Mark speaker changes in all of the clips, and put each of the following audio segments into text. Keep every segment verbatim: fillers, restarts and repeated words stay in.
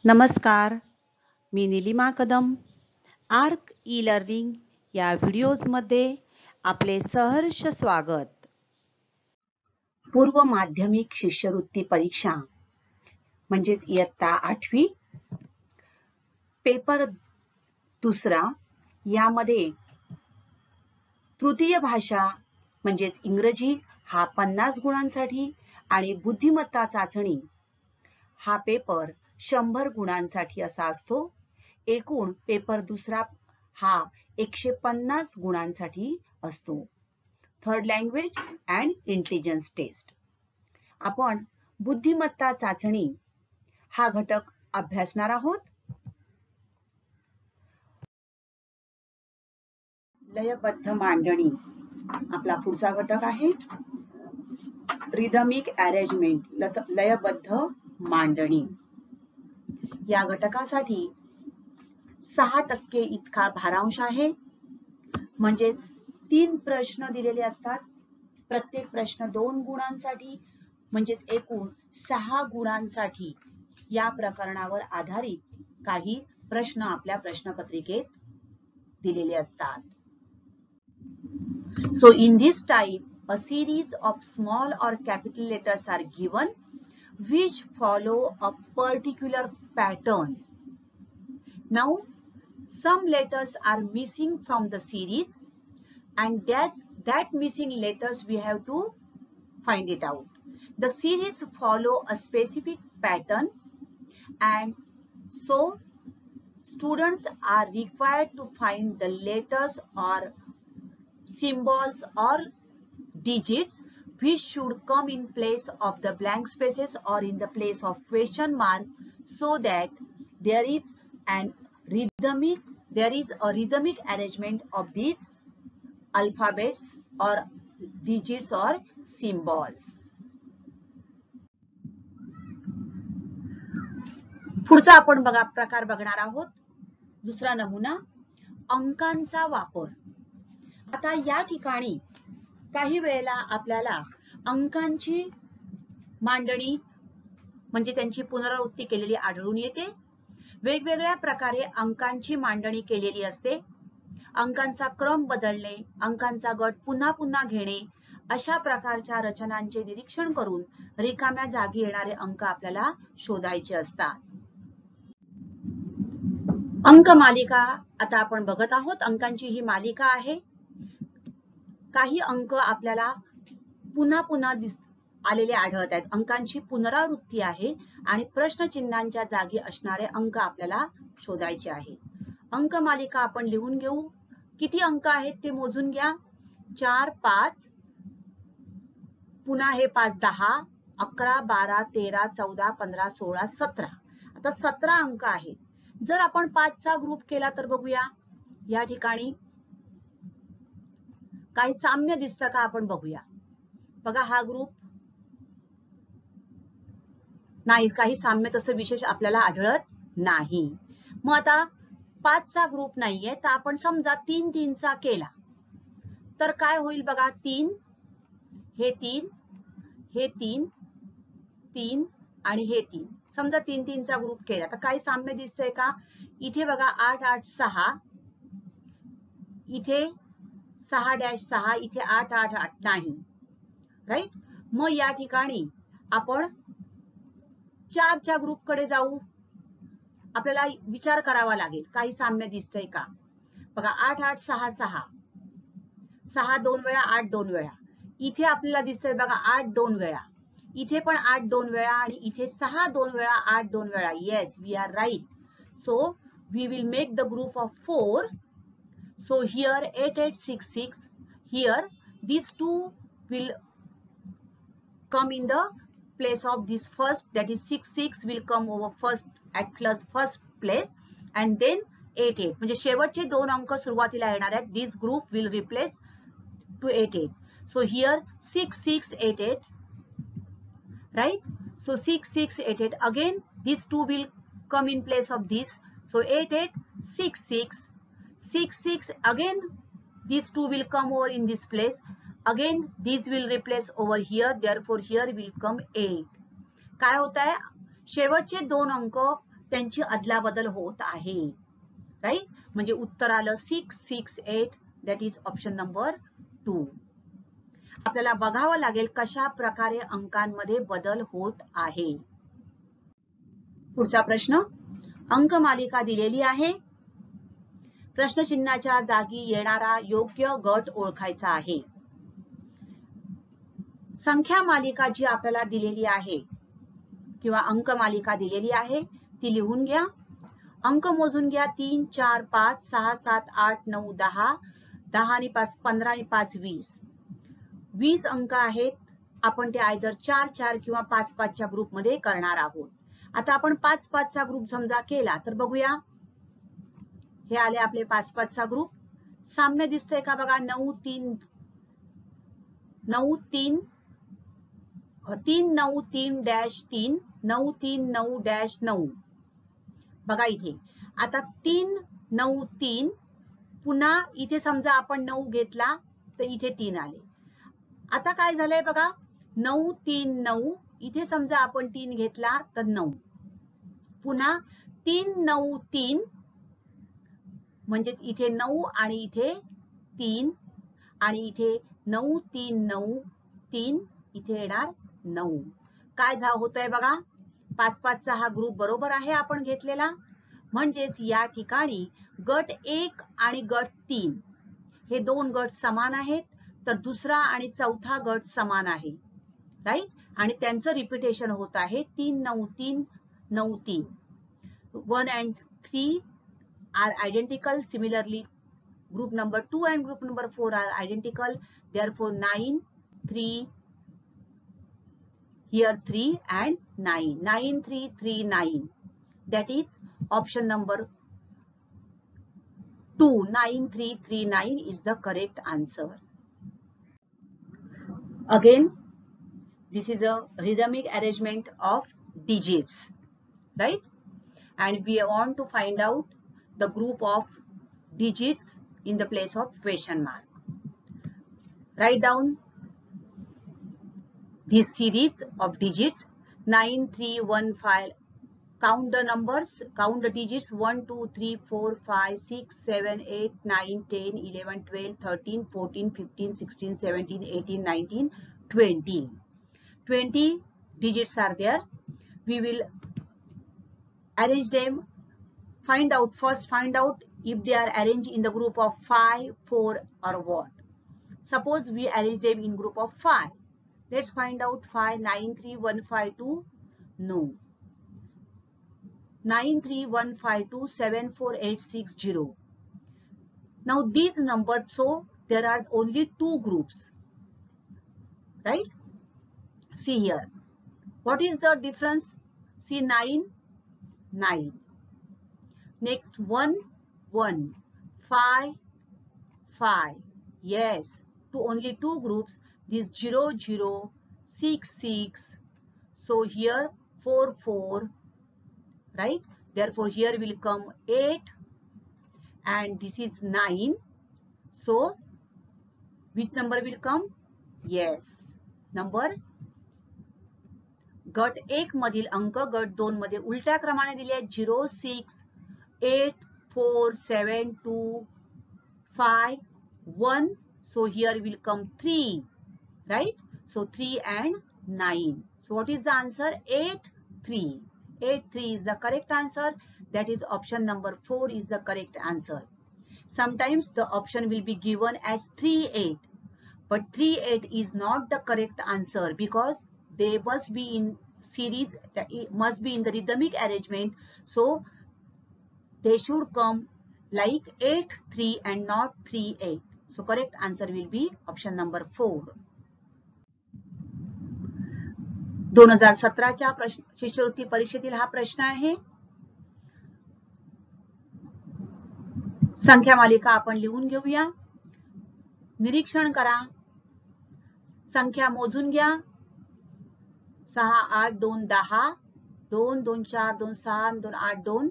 Speaker 1: नमस्कार, मी Nilima Kadam. Arc e learning या व्हिडिओजमध्ये आपले सहर्ष स्वागत. पूर्व माध्यमिक शिष्यवृत्ती परीक्षा म्हणजेच इयत्ता आठवी पेपर दुसरा यामध्ये तृतीय भाषा म्हणजेच इंग्रजी हा पन्नास गुणांसाठी आणि बुद्धिमत्ता चाचणी हा पेपर शंभर गुणांसाठी असा असतो. एकूण पेपर दुसरा हा एकशे पन्नास गुणांसाठी असतो. Third language and intelligence test. आपण बुद्धिमत्ता चाचणी हा घटक अभ्यासणार आहोत. लयबद्ध मांडणी आपला पुढचा घटक आहे. रिदमिक अरेंजमेंट लयबद्ध मांडणी. या घटकासाठी सहा टक्के इतका भारांश आहे. म्हणजेच तीन प्रश्न दिलेले असतात. प्रत्येक प्रश्न दोन गुणांसाठी म्हणजेच एकूण सहा गुणांसाठी या प्रकरणावर आधारित काही प्रश्न आपल्या प्रश्नपत्रिकेत दिलेले असतात. So in this type, a series of small or capital letters are given which follow a particular pattern. Now, some letters are missing from the series and that, that missing letters we have to find it out. The series follow a specific pattern and so students are required to find the letters or symbols or digits which should come in place of the blank spaces or in the place of question mark so that there is an rhythmic there is a rhythmic arrangement of these alphabets or digits or symbols. पुढचा आपण बघा प्रकार बघणार आहोत. दुसरा नमुना अंकांचा वापर. आता या ठिकाणी काही वेळेला आपल्याला अंकांची मांडणी म्हणजे त्यांची पुनरावृत्ती केलेली आढळून येते. वेगवेगळ्या प्रकारे अंकांची मांडणी केलेली असते. अंकांचा क्रम बदलणे, अंकांचा गट पुन्हा पुन्हा घेणे अशा प्रकारच्या रचनांचे निरीक्षण करून रिकाम्या जागी येणारे अंक आपल्याला शोधायचे असतात. अंक मालिका आता आपण बघत आहोत. अंकांची ही मालिका आहे. काही अंक आपल्याला पुन्हा पुन्हा आलेले आढळत आहेत. अंकांची पुनरावृत्ती आहे आणि प्रश्नचिन्हांच्या जागी असणारे अंक आपल्याला शोधायचे आहे. अंक मालिका आपण लिहून घेऊ. किती अंक आहेत ते मोजून घ्या. चार, पाच, पुन्हा हे पाच, दहा, अकरा, बारा, तेरा, चौदा, पंधरा, सोळा, सतरा. आता सतरा अंक आहेत. जर आपण पाचचा ग्रुप केला तर बघूया. या ठिकाणी काही साम्य दिसतं का आपण बघूया. बघा हा ग्रुप नाही, काही साम्य तसं विशेष आपल्याला आढळत नाही. मग आता पाचचा ग्रुप नाहीये तर आपण समजा तीन तीनचा केला तर काय होईल बघा. तीन, हे तीन, हे तीन, तीन आणि हे तीन. समजा तीन तीनचा ग्रुप केला तर काही साम्य दिसतंय का. इथे बघा आठ आठ सहा, इथे सहा डॅश सहा, इथे आठ आठ आठ नाही. राईट. मग या ठिकाणी आपण चारच्या ग्रुप कडे जाऊ. आपल्याला विचार करावा लागेल काही साम्य दिसतंय का. बघा आठ आठ सहा सहा, सहा दोन वेळा, आठ दोन वेळा. इथे आपल्याला दिसतंय बघा आठ दोन वेळा, इथे पण आठ दोन वेळा आणि इथे सहा दोन वेळा, आठ दोन वेळा. Yes, we are right. So we will make the group of four. So here eight eight six six, here these two will come in the place of this first, that is six six will come over first at plus first place and then eight eight म्हणजे शेवटचे दोन अंक सुरुवातीला येणार आहेत. This group will replace to eight eight. So here six six eight eight, right? So six six eight eight, again these two will come in place of this. So eight eight six six, six six, again these two will come over in this place. Again these will replace over here, therefore here will come eight. काय होत आहे. शेवटचे दोन अंक त्यांची अदलाबदल होत आहे. राईट, म्हणजे उत्तर आलं six six eight, that is option number two. आपल्याला बघावं लागेल कशा प्रकारे अंकांमध्ये बदल होत आहे. पुढचा प्रश्न, अंकमालिका दिलेली आहे. प्रश्नचिन्हाच्या जागी येणारा योग्य गट ओळखायचा आहे. संख्या मालिका जी आपल्याला दिलेली आहे किंवा अंकमालिका दिलेली आहे ती लिहून घ्या. अंक मोजून घ्या. तीन चार पाच सहा सात आठ नऊ दहा, दहा आणि पाच पंधरा आणि पाच वीस. वीस अंक आहेत. आपण ते आयदर चार चार किंवा पाच पाचच्या ग्रुपमध्ये करणार आहोत. आता आपण पाच पाचचा ग्रुप समजा केला तर बघूया. हे आले आपले पाच पाचचा ग्रुप. साम्य दिसतंय का बघा. नऊ तीन नऊ तीन तीन नऊ तीन डॅश तीन, नऊ तीन नऊ डॅश नऊ. बघा इथे आता तीन नऊ तीन, पुन्हा इथे समजा आपण नऊ घेतला तर इथे तीन आले. आता काय झालंय बघा, नऊ तीन नऊ, इथे समजा आपण तीन घेतला तर नऊ, पुन्हा तीन नऊ तीन, म्हणजे इथे नऊ आणि इथे तीन, आणि इथे नऊ तीन नऊ तीन, इथे येणार नऊ. काय झा होतंय बघा, पाच पाचचा हा ग्रुप बरोबर आहे आपण घेतलेला. म्हणजेच या ठिकाणी गट एक आणि गट तीन हे दोन गट समान आहेत, तर दुसरा आणि चौथा गट समान आहे. राईट, आणि त्यांचं रिपिटेशन होत आहे तीन नऊ तीन नऊ तीन. One and three are identical. Similarly, group number two and group number four are identical. Therefore, nine, three, here three and nine. nine, three, three, nine. That is option number two. nine, three, three, nine is the correct answer. Again, this is a rhythmic arrangement of digits, right? And we want to find out the group of digits in the place of question mark. Write down this series of digits nine, three, one, five. Count the numbers, count the digits one, two, three, four, five, six, seven, eight, nine, ten, eleven, twelve, thirteen, fourteen, fifteen, sixteen, seventeen, eighteen, nineteen, twenty. twenty digits are there. We will arrange them. Find out first, find out if they are arranged in the group of five, four or what. Suppose we arrange them in group of five. Let's find out five. nine, three, one, five, two. No. nine, three, one, five, two, seven, four, eight, six, zero. Now these numbers, so there are only two groups. Right? See here. What is the difference? See nine, nine. Next one, one, five, five. Yes, to only two groups. This zero, zero, six, six. So here four, four, right? Therefore here will come eight, and this is nine. So which number will come? Yes, number गट एक मधील अंक गट दोन मध्ये उलट्या क्रमाने दिले आहेत. Zero, six, eight, four, seven, two, five, one. So here will come three, right? So three and nine. So what is the answer? eight, three. eight, three is the correct answer. That is option number four is the correct answer. Sometimes the option will be given as three, eight. But three, eight is not the correct answer because they must be in series, must be in the rhythmic arrangement. So they should come like eight, three and not three, eight. So correct answer will be option number four. दोन हजार सतराच्या प्रश्न शिष्यवृत्ती परीक्षेतील हा प्रश्न आहे. संख्या मालिका आपण लिहून घेऊया. निरीक्षण करा. संख्या मोजून घ्या. सहा, आठ, दोन, दहा, दोन, दोन, चार, दोन, सहा, दोन, आठ, दोन,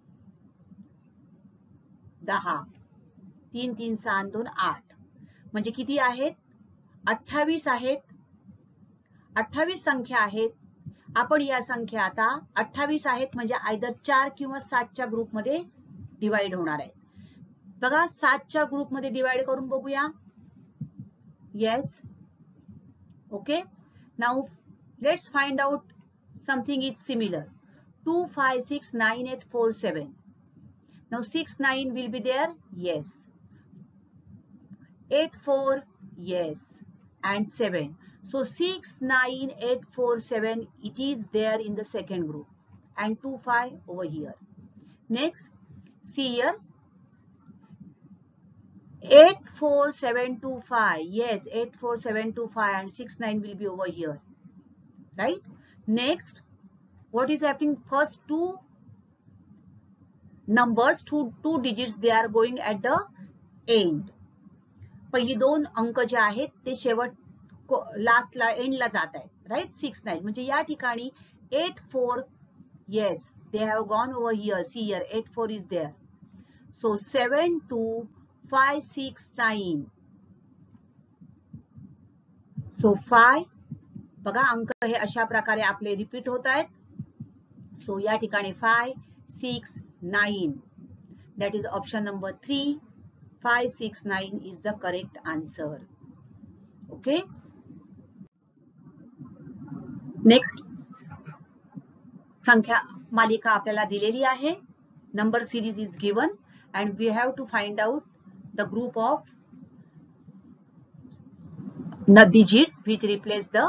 Speaker 1: दहा, तीन, तीन, सहा, दोन, आठ. म्हणजे किती आहेत? अठ्ठावीस आहेत. अठ्ठावीस संख्या आहेत आपण या संख्या आता अठ्ठावीस आहेत म्हणजे आयदर चार किंवा सातच्या ग्रुपमध्ये डिवाइड होणार आहेत. बघा सातच्या ग्रुपमध्ये डिवाइड करून बघूया. Yes. Okay. Now let's find out something is similar. two, five, six, nine, eight, four, seven. Now six, nine will be there. Yes. eight, four. Yes. And seven. So six, nine, eight, four, seven. It is there in the second group. And two, five over here. Next. See here. eight, four, seven, two, five. Yes. eight, four, seven, two, five. And six, nine will be over here. Right. Next. What is happening? First two numbers, two two digits, they are going at the end. पहिली दोन अंक जे आहेत ते शेवट last ला end ला जात आहेत. राइट. सिक्स नाइन म्हणजे या ठिकाणी eight four. Yes, they have gone over here. See here, eight four is there. So seven two five six nine. So five. बघा अंक हे अशा प्रकारे आपले रिपीट होत आहेत. So या ठिकाणी five six nine. That is option number three. five six nine is the correct answer. Okay. Next. संख्या मालिका आपल्याला दिलेली आहे. Number series is given and we have to find out the group of the digits which replace the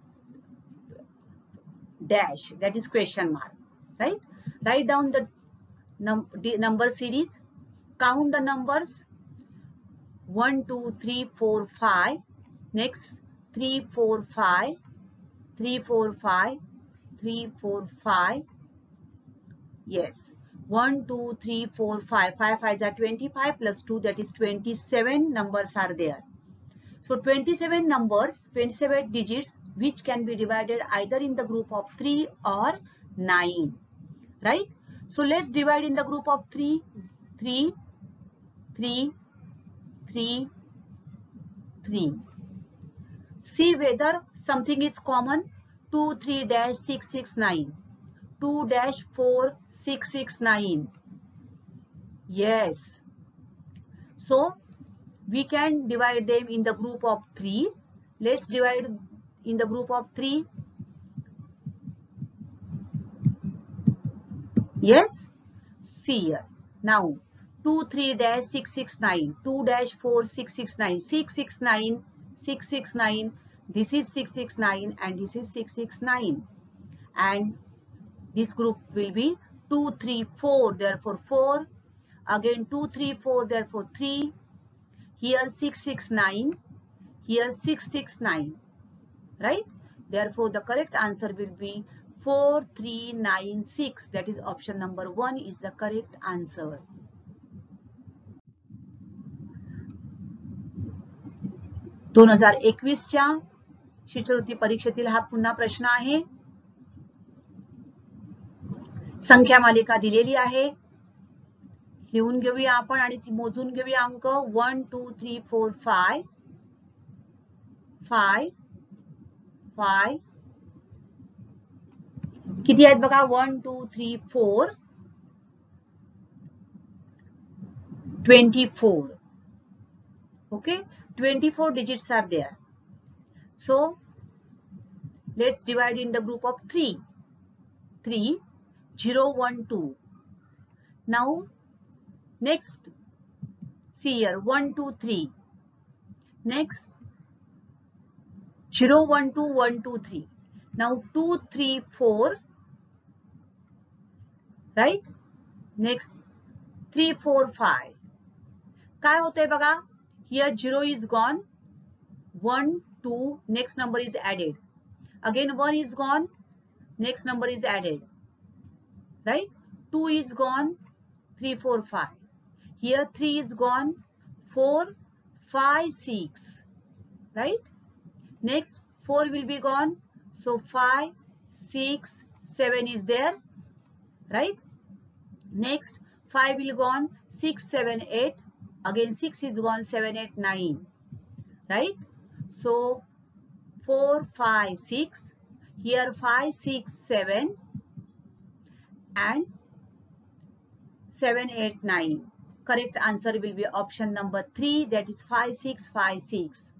Speaker 1: dash. That is question mark. Right. Write down the num number series. Count the numbers. one, two, three, four, five. Next, three, four, five. three, four, five. three, four, five. Yes. one, two, three, four, five. five fives are twenty-five plus two, that is twenty-seven numbers are there. So twenty-seven numbers, twenty-seven digits which can be divided either in the group of three or nine. Right? So let's divide in the group of three. three, three, three, three. See whether something is common. two, three dash six six nine. two dash four six six nine. Yes. So we can divide them in the group of three. Let's divide in the group of three. Yes. See here. Now two, three dash six six nine. two dash four six six nine. six six nine. six six nine. This is six six nine and this is six six nine. And this group will be two, three, four. Therefore four. Again two, three, four. Therefore three. Here six six nine. Here six six nine. Right? Therefore the correct answer will be four three nine six. That is option number one is the correct answer. दोन हजार एकवीस च्या शिष्यवृत्ती परीक्षेतील हा पुन्हा प्रश्न आहे. संख्या मालिका दिलेली आहे. लिहून घेऊया आपण आणि ती मोजून घेऊया अंक. one two three four five. five. five. किती आहेत बघा. one two three four. twenty-four. Okay. twenty-four digits are there. So let's divide in the group of three. three. zero, one, two. Now next. See here. one, two, three. Next. zero, one, two, one, two, three. Now two, three, four. Right? Next three, four, five. काय होतंय बघा. Here zero is gone. one, two. Next number is added. Again one is gone. Next number is added. Right? two is gone. three, four, five. Here three is gone. four, five, six. Right? Next four will be gone. So five, six, seven is there. Right? Next five will gone. six, seven, eight. Again six is gone. seven, eight, nine. Right? So four, five, six. Here five, six, seven and seven, eight, nine. Correct answer will be option number three, that is five, six, five, six.